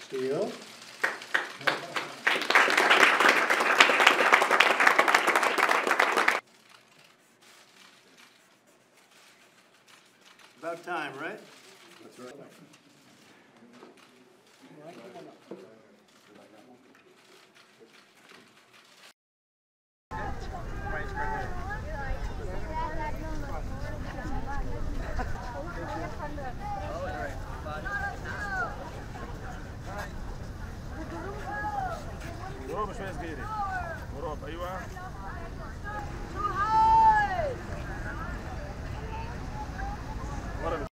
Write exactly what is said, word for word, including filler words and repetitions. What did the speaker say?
Steel. About time, right? That's right. برافو شويه صغيره برافو ايوه